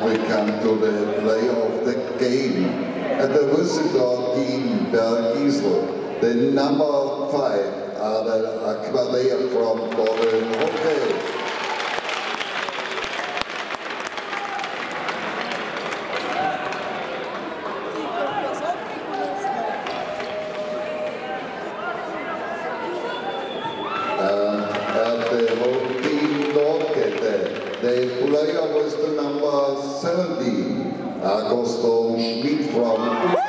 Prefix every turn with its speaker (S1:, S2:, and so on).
S1: we come to the play of the game. At the visitor team, Bergisel, the number 5, Adel Akbadeh from Golden Hockey. The player was the number 70, Augusto Schmidt from